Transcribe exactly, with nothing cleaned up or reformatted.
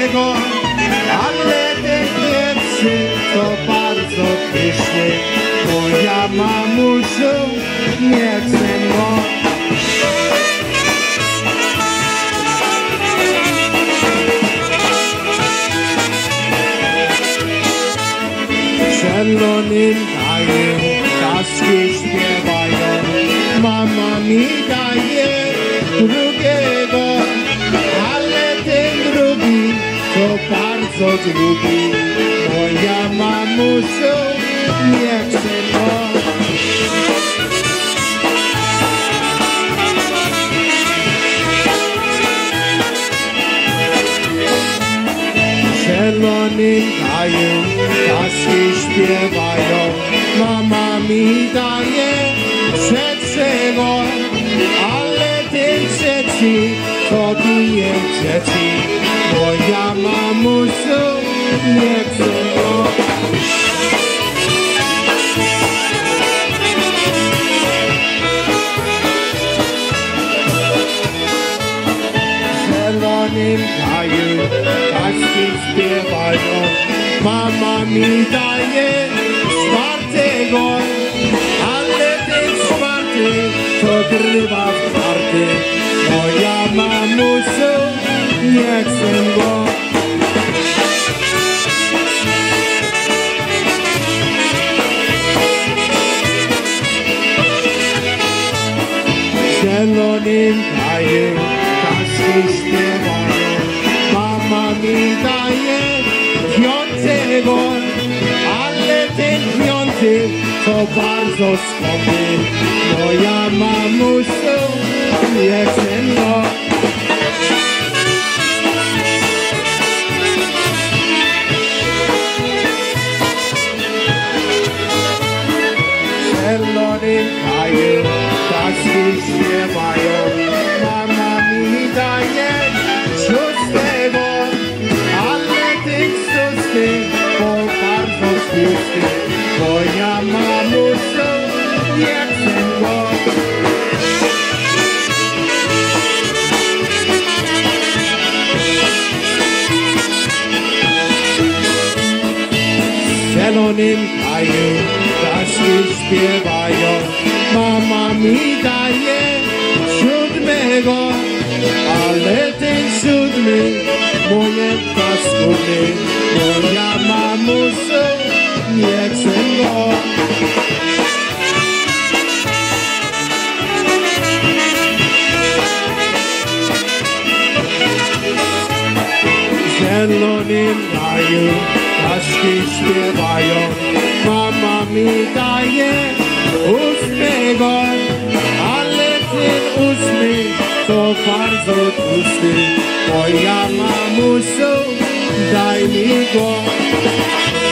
tego, ale ten pierwszy to bardzo pyszny. Moja mamusiu, nie chcę go. Zielonym daję, kaski śpiewają, mama mi daje drugiego, ale ten drugi to bardzo długi. Moja mamusiu, nie chcę go. Zielonym daję, kaski śpiewają, mama mi daje trzeciego, ale ten trzeci to bije dzieci. Moja mamusiu, nie chcę go. Zielonym daję, kaski śpiewają, mama mi daje czwartego, ale ten czwarty to grywa w karty. Moja mamusiu, nie chcę go. Zielonym daję, kaski śpiewają, mama mi daje piątego, ale ten piąty to bardzo skąpy. Moja mamusiu, nie chcę go. Zielonym daję, kaski śpiewają, mama mi daje szóstego, ale ten szósty to bardzo tłusty. Moja mamusiu, nie chcę go. Zielonym daję, kaski śpiewają, mama mi daje siódmego, ale ten siódmy moje paskudny. Moja mamusiu, nie chcę go. Zielonym daję, kaski śpiewają, mama mi daje ósmego, ale ten ósmy to bardzo tłusty. Moja mamusiu, daj mi go.